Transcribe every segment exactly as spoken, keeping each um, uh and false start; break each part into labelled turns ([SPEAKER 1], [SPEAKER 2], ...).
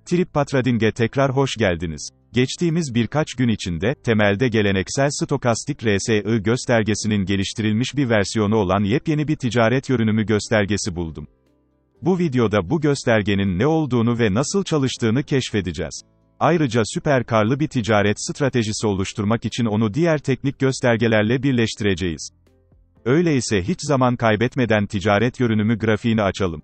[SPEAKER 1] TripAdvising'e tekrar hoş geldiniz. Geçtiğimiz birkaç gün içinde, temelde geleneksel stokastik R S I göstergesinin geliştirilmiş bir versiyonu olan yepyeni bir ticaret yönümü göstergesi buldum. Bu videoda bu göstergenin ne olduğunu ve nasıl çalıştığını keşfedeceğiz. Ayrıca süper karlı bir ticaret stratejisi oluşturmak için onu diğer teknik göstergelerle birleştireceğiz. Öyleyse hiç zaman kaybetmeden ticaret yönümü grafiğini açalım.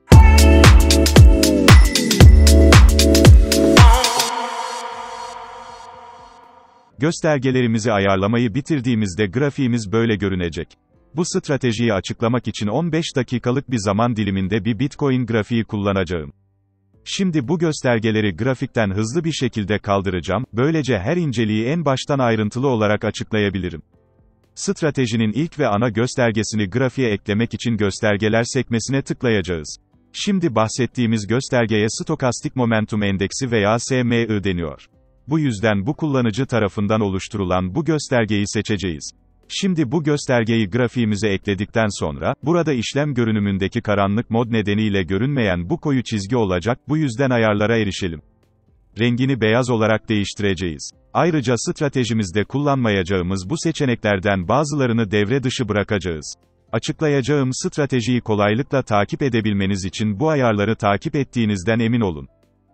[SPEAKER 1] Göstergelerimizi ayarlamayı bitirdiğimizde grafiğimiz böyle görünecek. Bu stratejiyi açıklamak için on beş dakikalık bir zaman diliminde bir Bitcoin grafiği kullanacağım. Şimdi bu göstergeleri grafikten hızlı bir şekilde kaldıracağım, böylece her inceliği en baştan ayrıntılı olarak açıklayabilirim. Stratejinin ilk ve ana göstergesini grafiğe eklemek için göstergeler sekmesine tıklayacağız. Şimdi bahsettiğimiz göstergeye Stokastik Momentum Endeksi veya S M I deniyor. Bu yüzden bu kullanıcı tarafından oluşturulan bu göstergeyi seçeceğiz. Şimdi bu göstergeyi grafiğimize ekledikten sonra, burada işlem görünümündeki karanlık mod nedeniyle görünmeyen bu koyu çizgi olacak, bu yüzden ayarlara erişelim. Rengini beyaz olarak değiştireceğiz. Ayrıca stratejimizde kullanmayacağımız bu seçeneklerden bazılarını devre dışı bırakacağız. Açıklayacağım stratejiyi kolaylıkla takip edebilmeniz için bu ayarları takip ettiğinizden emin olun.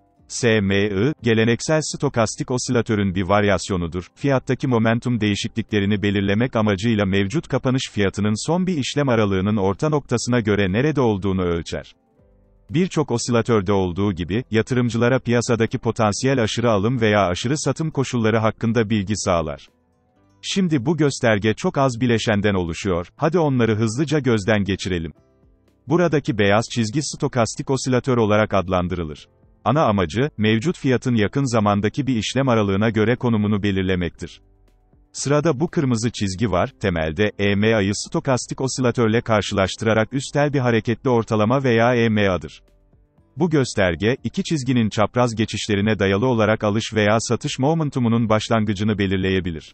[SPEAKER 1] S M I, geleneksel stokastik osilatörün bir varyasyonudur. Fiyattaki momentum değişikliklerini belirlemek amacıyla mevcut kapanış fiyatının son bir işlem aralığının orta noktasına göre nerede olduğunu ölçer. Birçok osilatörde olduğu gibi, yatırımcılara piyasadaki potansiyel aşırı alım veya aşırı satım koşulları hakkında bilgi sağlar. Şimdi bu gösterge çok az bileşenden oluşuyor, hadi onları hızlıca gözden geçirelim. Buradaki beyaz çizgi stokastik osilatör olarak adlandırılır. Ana amacı, mevcut fiyatın yakın zamandaki bir işlem aralığına göre konumunu belirlemektir. Sırada bu kırmızı çizgi var, temelde, E M A'yı stokastik osilatörle karşılaştırarak üstel bir hareketli ortalama veya E M A'dır. Bu gösterge, iki çizginin çapraz geçişlerine dayalı olarak alış veya satış momentumunun başlangıcını belirleyebilir.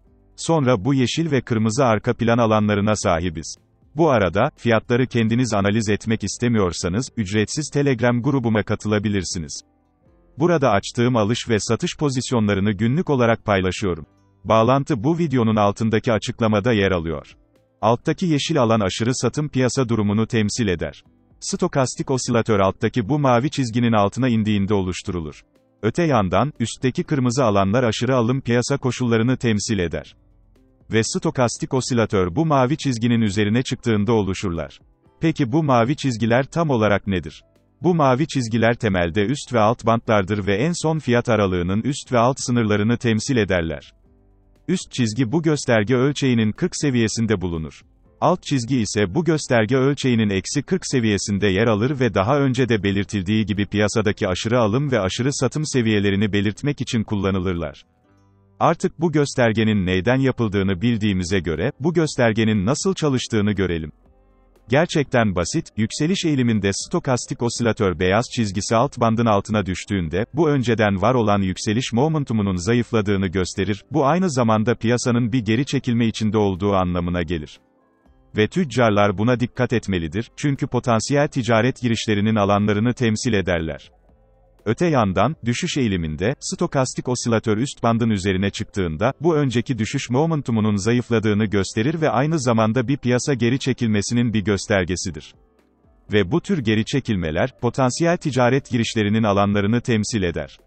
[SPEAKER 1] Sonra bu yeşil ve kırmızı arka plan alanlarına sahibiz. Bu arada, fiyatları kendiniz analiz etmek istemiyorsanız, ücretsiz Telegram grubuma katılabilirsiniz. Burada açtığım alış ve satış pozisyonlarını günlük olarak paylaşıyorum. Bağlantı bu videonun altındaki açıklamada yer alıyor. Alttaki yeşil alan aşırı satım piyasa durumunu temsil eder. Stokastik osilatör alttaki bu mavi çizginin altına indiğinde oluşturulur. Öte yandan, üstteki kırmızı alanlar aşırı alım piyasa koşullarını temsil eder. Ve stokastik osilatör bu mavi çizginin üzerine çıktığında oluşurlar. Peki bu mavi çizgiler tam olarak nedir? Bu mavi çizgiler temelde üst ve alt bantlardır ve en son fiyat aralığının üst ve alt sınırlarını temsil ederler. Üst çizgi bu gösterge ölçeğinin kırk seviyesinde bulunur. Alt çizgi ise bu gösterge ölçeğinin eksi kırk seviyesinde yer alır ve daha önce de belirtildiği gibi piyasadaki aşırı alım ve aşırı satım seviyelerini belirtmek için kullanılırlar. Artık bu göstergenin neyden yapıldığını bildiğimize göre, bu göstergenin nasıl çalıştığını görelim. Gerçekten basit, yükseliş eğiliminde stokastik osilatör beyaz çizgisi alt bandın altına düştüğünde, bu önceden var olan yükseliş momentumunun zayıfladığını gösterir, bu aynı zamanda piyasanın bir geri çekilme içinde olduğu anlamına gelir. Ve tüccarlar buna dikkat etmelidir, çünkü potansiyel ticaret girişlerinin alanlarını temsil ederler. Öte yandan, düşüş eğiliminde, stokastik osilatör üst bandın üzerine çıktığında, bu önceki düşüş momentumunun zayıfladığını gösterir ve aynı zamanda bir piyasa geri çekilmesinin bir göstergesidir. Ve bu tür geri çekilmeler, potansiyel ticaret girişlerinin alanlarını temsil eder.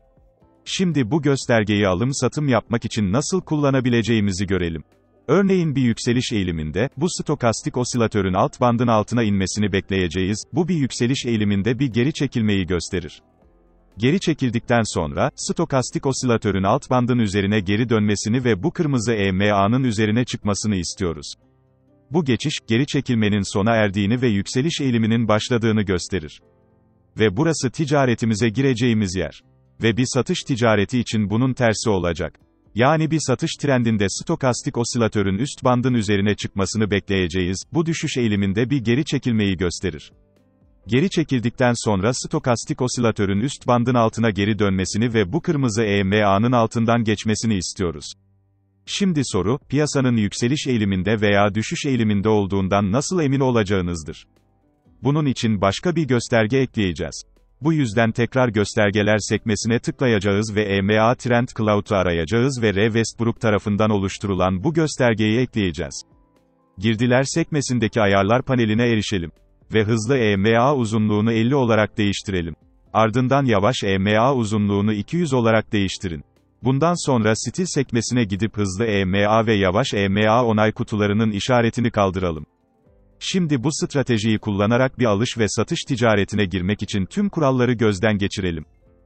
[SPEAKER 1] Şimdi bu göstergeyi alım-satım yapmak için nasıl kullanabileceğimizi görelim. Örneğin bir yükseliş eğiliminde, bu stokastik osilatörün alt bandın altına inmesini bekleyeceğiz, bu bir yükseliş eğiliminde bir geri çekilmeyi gösterir. Geri çekildikten sonra, stokastik osilatörün alt bandın üzerine geri dönmesini ve bu kırmızı E M A'nın üzerine çıkmasını istiyoruz. Bu geçiş, geri çekilmenin sona erdiğini ve yükseliş eğiliminin başladığını gösterir. Ve burası ticaretimize gireceğimiz yer. Ve bir satış ticareti için bunun tersi olacak. Yani bir satış trendinde stokastik osilatörün üst bandın üzerine çıkmasını bekleyeceğiz, bu düşüş eğiliminde bir geri çekilmeyi gösterir. Geri çekildikten sonra stokastik osilatörün üst bandın altına geri dönmesini ve bu kırmızı E M A'nın altından geçmesini istiyoruz. Şimdi soru, piyasanın yükseliş eğiliminde veya düşüş eğiliminde olduğundan nasıl emin olacağınızdır. Bunun için başka bir gösterge ekleyeceğiz. Bu yüzden tekrar göstergeler sekmesine tıklayacağız ve E M A Trend Cloud'u arayacağız ve R. Westbrook tarafından oluşturulan bu göstergeyi ekleyeceğiz. Girdiler sekmesindeki ayarlar paneline erişelim. Ve hızlı E M A uzunluğunu elli olarak değiştirelim. Ardından yavaş E M A uzunluğunu iki yüz olarak değiştirin. Bundan sonra stil sekmesine gidip hızlı E M A ve yavaş E M A onay kutularının işaretini kaldıralım. Şimdi bu stratejiyi kullanarak bir alış ve satış ticaretine girmek için tüm kuralları gözden geçirelim.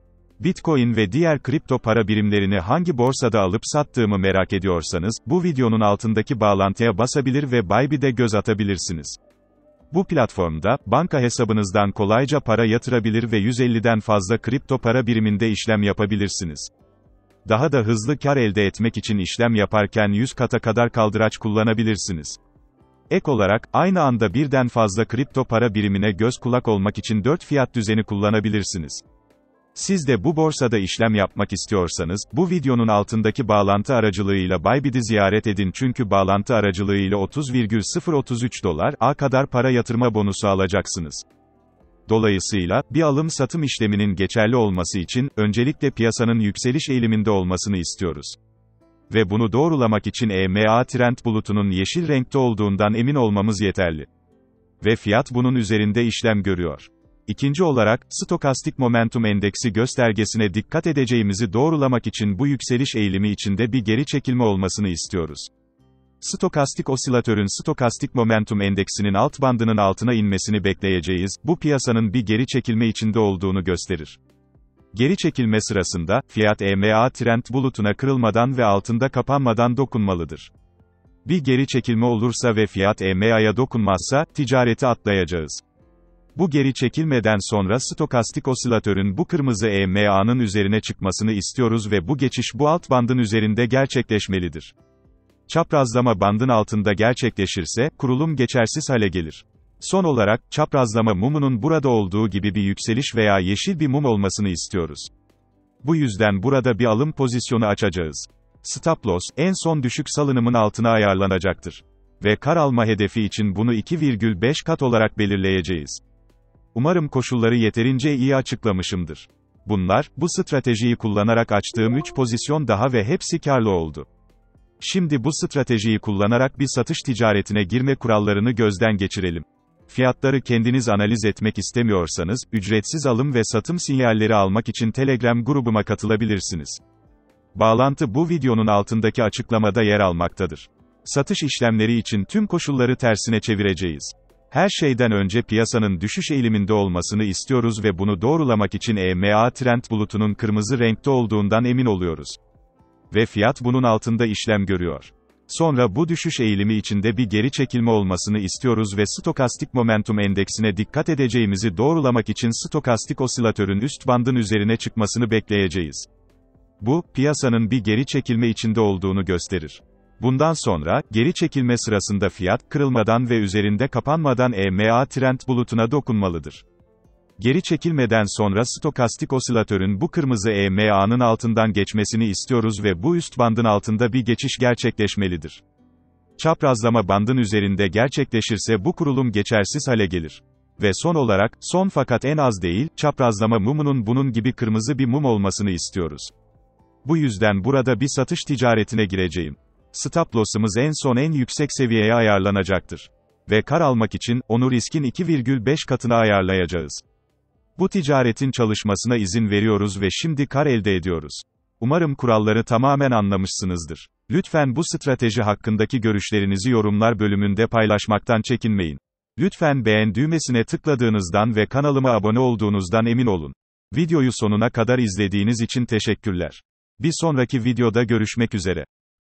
[SPEAKER 1] Bitcoin ve diğer kripto para birimlerini hangi borsada alıp sattığımı merak ediyorsanız, bu videonun altındaki bağlantıya basabilir ve Bybit'e göz atabilirsiniz. Bu platformda, banka hesabınızdan kolayca para yatırabilir ve yüz elliden fazla kripto para biriminde işlem yapabilirsiniz. Daha da hızlı kar elde etmek için işlem yaparken yüz kata kadar kaldıraç kullanabilirsiniz. Ek olarak, aynı anda birden fazla kripto para birimine göz kulak olmak için dört fiyat düzeni kullanabilirsiniz. Siz de bu borsada işlem yapmak istiyorsanız, bu videonun altındaki bağlantı aracılığıyla Bybit'i ziyaret edin çünkü bağlantı aracılığıyla otuz virgül sıfır otuz üç dolar A kadar para yatırma bonusu alacaksınız. Dolayısıyla, bir alım-satım işleminin geçerli olması için, öncelikle piyasanın yükseliş eğiliminde olmasını istiyoruz. Ve bunu doğrulamak için E M A trend bulutunun yeşil renkte olduğundan emin olmamız yeterli. Ve fiyat bunun üzerinde işlem görüyor. İkinci olarak, Stokastik Momentum Endeksi göstergesine dikkat edeceğimizi doğrulamak için bu yükseliş eğilimi içinde bir geri çekilme olmasını istiyoruz. Stokastik osilatörün Stokastik Momentum Endeksinin alt bandının altına inmesini bekleyeceğiz, bu piyasanın bir geri çekilme içinde olduğunu gösterir. Geri çekilme sırasında, fiyat E M A trend bulutuna kırılmadan ve altında kapanmadan dokunmalıdır. Bir geri çekilme olursa ve fiyat E M A'ya dokunmazsa, ticareti atlayacağız. Bu geri çekilmeden sonra stokastik osilatörün bu kırmızı E M A'nın üzerine çıkmasını istiyoruz ve bu geçiş bu alt bandın üzerinde gerçekleşmelidir. Çaprazlama bandın altında gerçekleşirse, kurulum geçersiz hale gelir. Son olarak, çaprazlama mumunun burada olduğu gibi bir yükseliş veya yeşil bir mum olmasını istiyoruz. Bu yüzden burada bir alım pozisyonu açacağız. Stop loss, en son düşük salınımın altına ayarlanacaktır. Ve kar alma hedefi için bunu iki virgül beş kat olarak belirleyeceğiz. Umarım koşulları yeterince iyi açıklamışımdır. Bunlar, bu stratejiyi kullanarak açtığım üç pozisyon daha ve hepsi karlı oldu. Şimdi bu stratejiyi kullanarak bir satış ticaretine girme kurallarını gözden geçirelim. Fiyatları kendiniz analiz etmek istemiyorsanız, ücretsiz alım ve satım sinyalleri almak için Telegram grubuma katılabilirsiniz. Bağlantı bu videonun altındaki açıklamada yer almaktadır. Satış işlemleri için tüm koşulları tersine çevireceğiz. Her şeyden önce piyasanın düşüş eğiliminde olmasını istiyoruz ve bunu doğrulamak için E M A trend bulutunun kırmızı renkte olduğundan emin oluyoruz. Ve fiyat bunun altında işlem görüyor. Sonra bu düşüş eğilimi içinde bir geri çekilme olmasını istiyoruz ve stokastik momentum endeksine dikkat edeceğimizi doğrulamak için stokastik osilatörün üst bandın üzerine çıkmasını bekleyeceğiz. Bu, piyasanın bir geri çekilme içinde olduğunu gösterir. Bundan sonra, geri çekilme sırasında fiyat, kırılmadan ve üzerinde kapanmadan E M A trend bulutuna dokunmalıdır. Geri çekilmeden sonra stokastik osilatörün bu kırmızı E M A'nın altından geçmesini istiyoruz ve bu üst bandın altında bir geçiş gerçekleşmelidir. Çaprazlama bandın üzerinde gerçekleşirse bu kurulum geçersiz hale gelir. Ve son olarak, son fakat en az değil, çaprazlama mumunun bunun gibi kırmızı bir mum olmasını istiyoruz. Bu yüzden burada bir satış ticaretine gireceğim. Stop loss'ımız en son en yüksek seviyeye ayarlanacaktır. Ve kar almak için, onu riskin iki virgül beş katına ayarlayacağız. Bu ticaretin çalışmasına izin veriyoruz ve şimdi kar elde ediyoruz. Umarım kuralları tamamen anlamışsınızdır. Lütfen bu strateji hakkındaki görüşlerinizi yorumlar bölümünde paylaşmaktan çekinmeyin. Lütfen beğen düğmesine tıkladığınızdan ve kanalıma abone olduğunuzdan emin olun. Videoyu sonuna kadar izlediğiniz için teşekkürler. Bir sonraki videoda görüşmek üzere.